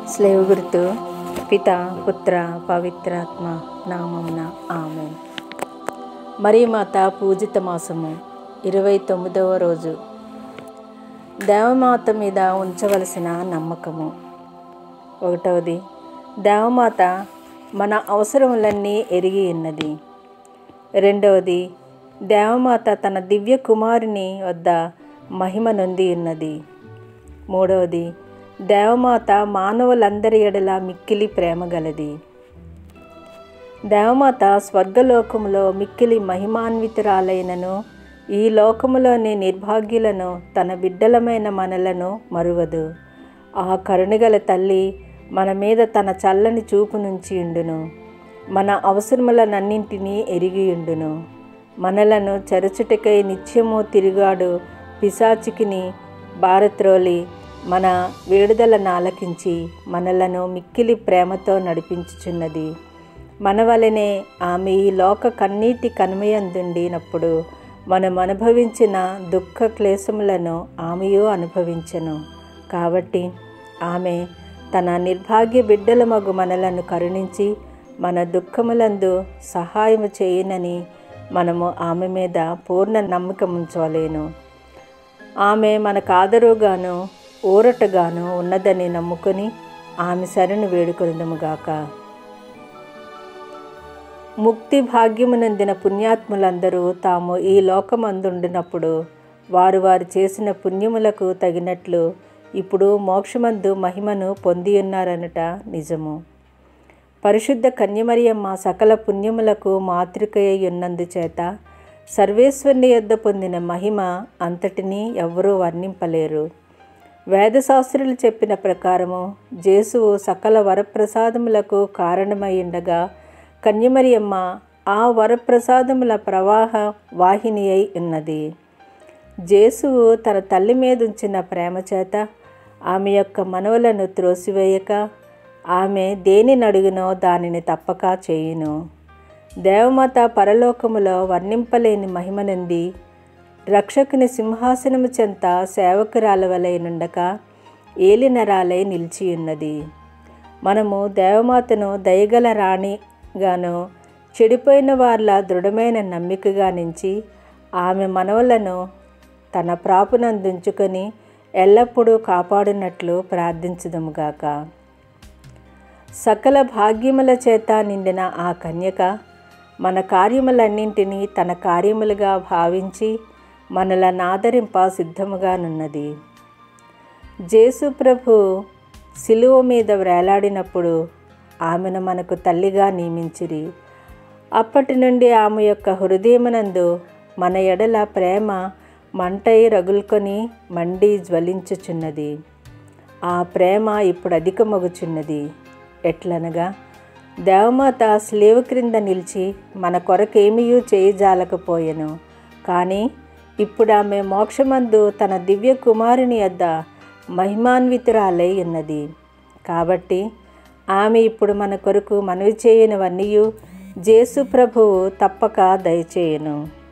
Slave గుర్తు పిత పుత్ర పవిత్రాత్మ నామమున ఆమేన్. మరియమాత పూజిత మాసము 29వ రోజు. దేవమాత మీద ఉంచవలసిన నమ్మకము. 1. దేవమాత మన అవసరములన్నీ ఎరిగి ఉన్నది. 2. దేవమాత తన దివ్య కుమారుని వద్ద మహిమ నొంది ఉన్నది. 3. దేవమాత మానవులందరి ఎడల మిక్కిలి ప్రేమ గలది. దేవమాత స్వర్గలోకములో మిక్కిలి మహిమాన్వితురాలైనను ఈ లోకములోని నిర్భాగ్యులను తన బిడ్డలమైన మనలను మరువదు. ఆ కరుణగల తల్లి మన మీద తన చల్లని చూపు నుంచి ఉండును. మన అవసరములనన్నింటినీ ఎరిగియుండును. మనలను చెరచుటకై నిత్యము తిరుగాడు పిశాచికిని బారత్రోలి మన వేడుదలను ఆలకించి మనలను మిక్కిలి ప్రేమతో నడిపించుచున్నది. మన వలనే ఆమె ఈ లోక కన్నీటి కనుమయందుండినప్పుడు మనం అనుభవించిన దుఃఖ క్లేశములను ఆమెయు అనుభవించెను. కాబట్టి ఆమె తన నిర్భాగ్య బిడ్డల మగు మనలను కరుణించి మన దుఃఖములందు సహాయము చేయునని మనము ఆమె మీద పూర్ణ నమ్మకం ఉంచవలేను. ఆమె మనకు ఆదరుగాను ఊరటగాను ఉన్నదని నమ్ముకొని ఆమె శరణు వేడుకొందుముగాక. ముక్తి భాగ్యమునందిన పుణ్యాత్ములందరూ తాము ఈ లోకమందుండినప్పుడు వారు చేసిన పుణ్యములకు తగినట్లు ఇప్పుడు మోక్షమందు మహిమను పొందియున్నారనట నిజము. పరిశుద్ధ కన్యమరియమ్మ సకల పుణ్యములకు మాతృకయ్యున్నందుచేత సర్వేశ్వరుని యొద్ద పొందిన మహిమ అంతటినీ ఎవ్వరూ వర్ణింపలేరు. వేదశాస్త్రులు చెప్పిన ప్రకారము జేసువు సకల వరప్రసాదములకు కారణమైయుండగా కన్యమరియమ్మ ఆ వరప్రసాదముల ప్రవాహ వాహిని అయి ఉన్నది. జేసువు తన తల్లి మీదుంచిన ప్రేమ చేత ఆమె యొక్క మనవులను త్రోసివేయక ఆమె దేనిని అడుగునో దానిని తప్పక చేయును. దేవమాత పరలోకములో వర్ణింపలేని మహిమనంది రక్షకుని సింహాసనము చెంత సేవకురాల వలె నుండక ఏలినరాలై నిలిచియున్నది. మనము దేవమాతను దయగల రాణిగాను చెడిపోయిన వార్ల దృఢమైన నమ్మికగా నుంచి ఆమె మనవలను తన ప్రాపునందుంచుకొని ఎల్లప్పుడూ కాపాడునట్లు ప్రార్థించుదుముగాక. సకల భాగ్యముల చేత నిండిన ఆ కన్యక మన కార్యములన్నింటినీ తన కార్యములుగా భావించి మనలను ఆదరింప సిద్ధముగానున్నది. జేసు ప్రభు శిలువ మీద వేలాడినప్పుడు ఆమెను మనకు తల్లిగా నియమించిరి. అప్పటి నుండి ఆమె యొక్క హృదయమునందు మన ఎడల ప్రేమ మంటై రగులుకొని మండి జ్వలించుచున్నది. ఆ ప్రేమ ఇప్పుడు అధికమగుచున్నది. ఎట్లనగా దేవమాత స్లేవ క్రింద నిలిచి మన కొరకేమియూ చేయజాలకపోయెను. కానీ ఇప్పుడు ఆమె మోక్షమందు తన దివ్య కుమారుని యొద్ద మహిమాన్వితురాలై ఉన్నది. కాబట్టి ఆమె ఇప్పుడు మన కొరకు మనవి చేయనివన్నీ జేసు ప్రభువు తప్పక దయచేయును.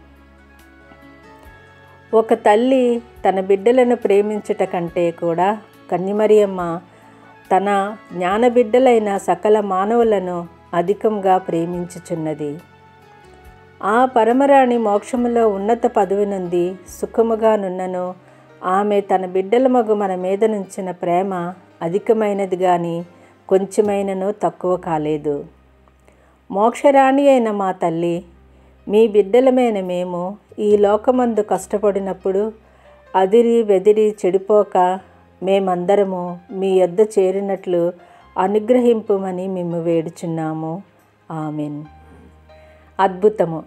ఒక తల్లి తన బిడ్డలను ప్రేమించుట కంటే కూడా కన్యమరియమ్మ తన జ్ఞానబిడ్డలైన సకల మానవులను అధికంగా ప్రేమించుచున్నది. ఆ పరమరాణి మోక్షములో ఉన్నత పదవి నుండి సుఖముగానున్నను ఆమె తన బిడ్డల మగు మన మీద నుంచిన ప్రేమ అధికమైనది కానీ కొంచెమైనను తక్కువ కాలేదు. మోక్షరాణి అయిన మా తల్లి, మీ బిడ్డలమైన మేము ఈ లోకమందు కష్టపడినప్పుడు అదిరి బెదిరి చెడిపోక మేమందరము మీ యొద్ద చేరినట్లు అనుగ్రహింపుమని మేము వేడుచున్నాము. ఆమెన్. అద్భుతము.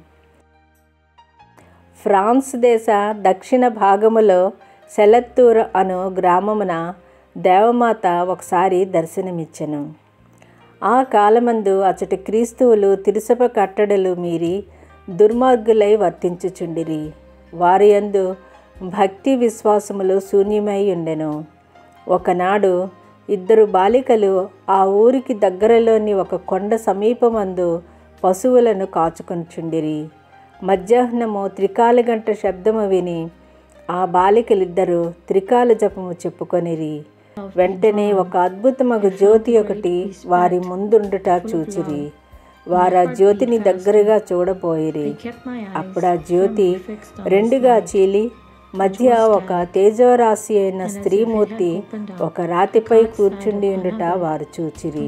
ఫ్రాన్స్ దేశ దక్షిణ భాగములో సెలత్తూర్ అను గ్రామమున దేవమాత ఒకసారి దర్శనమిచ్చెను. ఆ కాలమందు అచటి క్రీస్తువులు తిరుసభ కట్టడలు మీరి దుర్మార్గులై వర్తించుచుండిరి. వారి యందు భక్తి విశ్వాసములు శూన్యమై ఉండెను. ఒకనాడు 2 బాలికలు ఆ ఊరికి దగ్గరలోని ఒక కొండ సమీపమందు పశువులను కాచుకొనుచుండిరి. మధ్యాహ్నము త్రికాల గంట శబ్దము విని ఆ బాలికలిద్దరూ త్రికాల జపము చెప్పుకొనిరి. వెంటనే ఒక అద్భుతమగు జ్యోతి ఒకటి వారి ముందుండుట చూచిరి. వారు ఆ జ్యోతిని దగ్గరగా చూడబోయిరి. అప్పుడు ఆ జ్యోతి రెండుగా చీలి మధ్య ఒక తేజోరాశి అయిన స్త్రీమూర్తి ఒక రాతిపై కూర్చుండి ఉండుట వారు చూచిరి.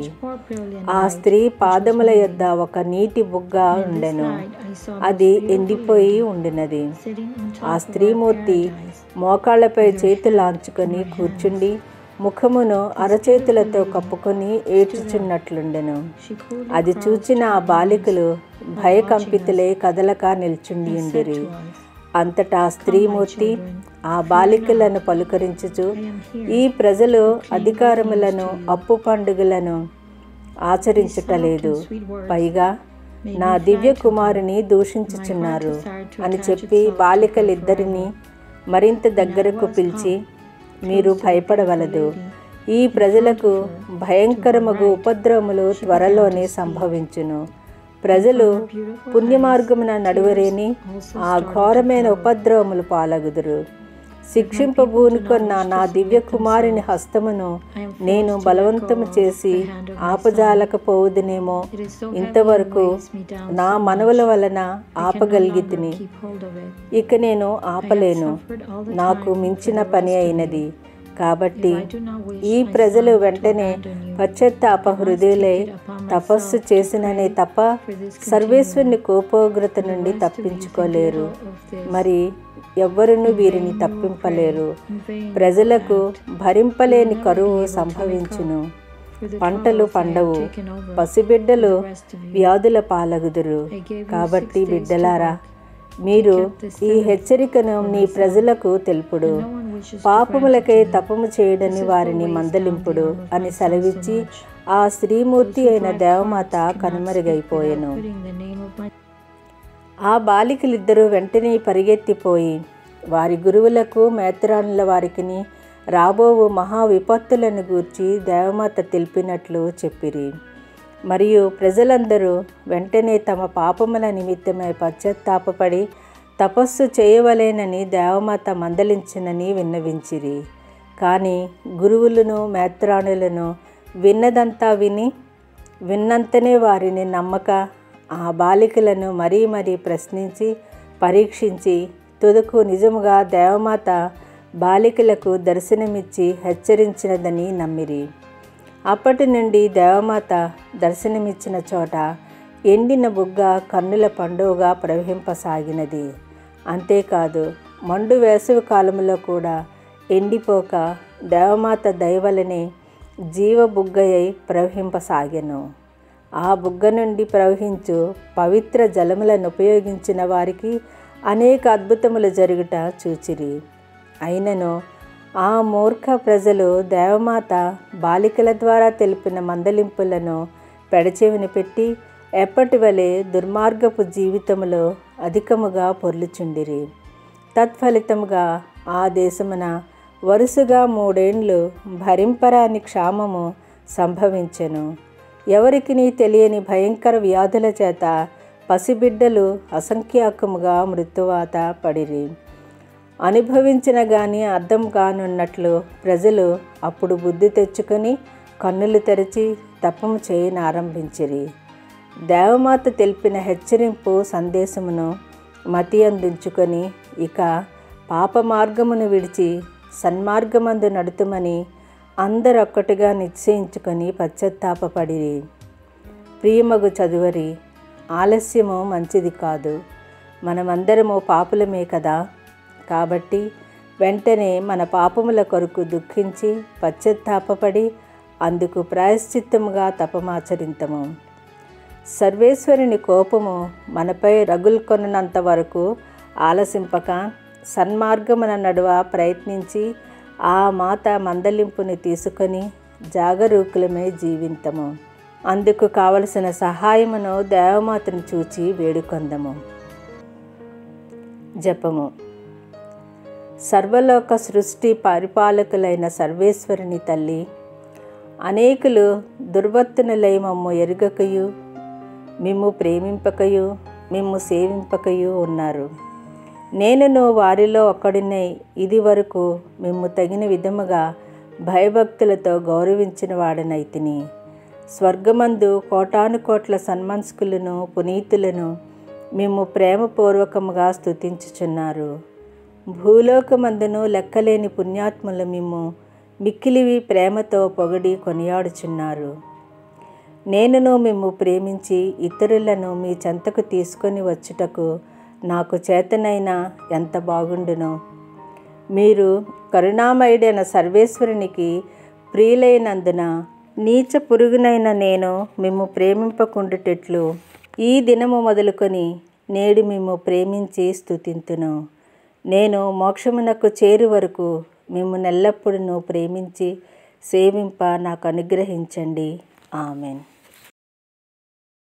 ఆ స్త్రీ పాదముల యొద్ద ఒక నీటి బుగ్గ ఉండెను. అది ఎండిపోయి ఉండినది. ఆ స్త్రీమూర్తి మోకాళ్లపై చేతులాంచుకొని కూర్చుండి ముఖమును అరచేతులతో కప్పుకొని ఏడ్చుచున్నట్లుండెను. అది చూచిన ఆ బాలికలు భయకంపితులై కదలక నిల్చుండి ఉండిరి. అంతటా స్త్రీమూర్తి ఆ బాలికలను పలుకరించుచు, ఈ ప్రజలు అధికారములను అప్పు పండుగలను ఆచరించుటలేదు, పైగా నా దివ్య కుమారుని దూషించుచున్నారు అని చెప్పి బాలికలిద్దరినీ మరింత దగ్గరకు పిలిచి, మీరు భయపడవలదు. ఈ ప్రజలకు భయంకరమగు ఉపద్రవములు త్వరలోనే సంభవించును. ప్రజలు పుణ్యమార్గమున నడువరేని ఆ ఘోరమైన ఉపద్రవములు పాలగుదురు. శిక్షింపబూనుకొన్న నా దివ్య కుమారుని హస్తమును నేను బలవంతము చేసి ఆపజాలకపోవుదునేమో. ఇంతవరకు నా మనవుల వలన ఆపగలిగితిని, ఇక నేను ఆపలేను. నాకు మించిన పని అయినది. కాబట్టి ఈ ప్రజలు వెంటనే పశ్చాత్తాప హృదయులై తపస్సు చేసిననే తప్ప సర్వేశ్వరుని కోపోగ్రత నుండి తప్పించుకోలేరు. మరి ఎవ్వరును వీరిని తప్పింపలేరు. ప్రజలకు భరింపలేని కరువు సంభవించును. పంటలు పండవు. పసిబిడ్డలు వ్యాధుల పాలగుదురు. కాబట్టి బిడ్డలారా, మీరు ఈ హెచ్చరికను నీ ప్రజలకు తెలుపుడు. పాపములకై తపము చేయడని వారిని మందలింపుడు అని సెలవిచ్చి ఆ స్త్రీమూర్తి అయిన దేవమాత కనుమరుగైపోయెను. ఆ బాలికలిద్దరూ వెంటనే పరిగెత్తిపోయి వారి గురువులకు మేత్రానుల వారికిని రాబోవు మహా విపత్తులను గూర్చి దేవమాత తెలిపినట్లు చెప్పిరి. మరియు ప్రజలందరూ వెంటనే తమ పాపముల నిమిత్తమై పశ్చాత్తాపపడి తపస్సు చేయవలేనని దేవమాత మందలించినని విన్నవించిరి. కానీ గురువులను మేత్రాణులను విన్నదంతా విన్నంతనే వారిని నమ్మక ఆ బాలికలను మరీ ప్రశ్నించి పరీక్షించి తుదకు నిజముగా దేవమాత బాలికలకు దర్శనమిచ్చి హెచ్చరించినదని నమ్మిరి. అప్పటి నుండి దేవమాత దర్శనమిచ్చిన చోట ఎండిన బుగ్గ కన్నుల పండుగగా ప్రవహింపసాగినది. అంతేకాదు, మండు వేసవి కాలంలో కూడా ఎండిపోక దేవమాత దయవలనే జీవ బుగ్గయై ప్రవహింపసాగెను. ఆ బుగ్గ నుండి ప్రవహించు పవిత్ర జలములను ఉపయోగించిన వారికి అనేక అద్భుతములు జరుగుట చూచిరి. అయినను ఆ మూర్ఖ ప్రజలు దేవమాత బాలికల ద్వారా తెలిపిన మందలింపులను పెడచెవిన పెట్టి ఎప్పటి వలె దుర్మార్గపు జీవితములో అధికముగా పొర్లుచుండిరి. తత్ఫలితముగా ఆ దేశమున వరుసగా 3 ఏండ్లు భరింపరాని క్షామము సంభవించెను. ఎవరికిని తెలియని భయంకర వ్యాధుల చేత పసిబిడ్డలు అసంఖ్యాకముగా మృత్యువాత పడిరి. అనుభవించిన గాని అర్థం కానున్నట్లు ప్రజలు అప్పుడు బుద్ధి తెచ్చుకొని కన్నులు తెరచి తపము చేయనారంభించిరి. దేవమాత తెలిపిన హెచ్చరింపు సందేశమును మతి అందించుకొని ఇక పాప మార్గమును విడిచి సన్మార్గమందు నడుతుమని అందరొక్కటిగా నిశ్చయించుకొని పశ్చాత్తాపపడిరి. ప్రియమగు చదువరి, ఆలస్యము మంచిది కాదు. మనమందరము పాపులమే కదా. కాబట్టి వెంటనే మన పాపముల కొరకు దుఃఖించి పశ్చాత్తాపపడి అందుకు ప్రాయశ్చిత్తముగా తపమాచరింతము. సర్వేశ్వరుని కోపము మనపై రగుల్కొనంత వరకు ఆలసింపక సన్మార్గమున నడువ ప్రయత్నించి ఆ మాత మందలింపుని తీసుకొని జాగరూకులమై జీవింతము. అందుకు కావలసిన సహాయమును దేవమాతను చూచి వేడుకొందము. జపము. సర్వలోక సృష్టి పరిపాలకులైన సర్వేశ్వరుని తల్లి, అనేకులు దుర్వర్తనులై మమ్ము ఎరుగకయు మిమ్ము ప్రేమింపకయు మిమ్ము సేవింపకయు ఉన్నారు. నేనును వారిలో ఒక్కడినై ఇది వరకు మిమ్ము తగిన విధముగా భయభక్తులతో గౌరవించిన వాడనైతిని. స్వర్గమందు కోటానుకోట్ల సన్మనస్కులను పునీతులను మిమ్ము ప్రేమపూర్వకముగా స్తుతించుచున్నారు. భూలోకమందును లెక్కలేని పుణ్యాత్ములు మిమ్ము మిక్కిలివి ప్రేమతో పొగడి కొనియాడుచున్నారు. నేనును మిమ్ము ప్రేమించి ఇతరులను మీ చెంతకు తీసుకొని వచ్చుటకు నాకు చేతనైన ఎంత బాగుండునో. మీరు కరుణామయుడైన సర్వేశ్వరునికి ప్రియులైనందున నీచ పురుగునైన నేను మిమ్ము ప్రేమింపకుండుటెట్లు ఈ దినము మొదలుకొని నేడు మిమ్ము ప్రేమించి స్తుతింతును. నేను మోక్షమునకు చేరు వరకు మిమ్ము నెల్లప్పుడూ ప్రేమించి సేవింప నాకు అనుగ్రహించండి. ఆమెన్.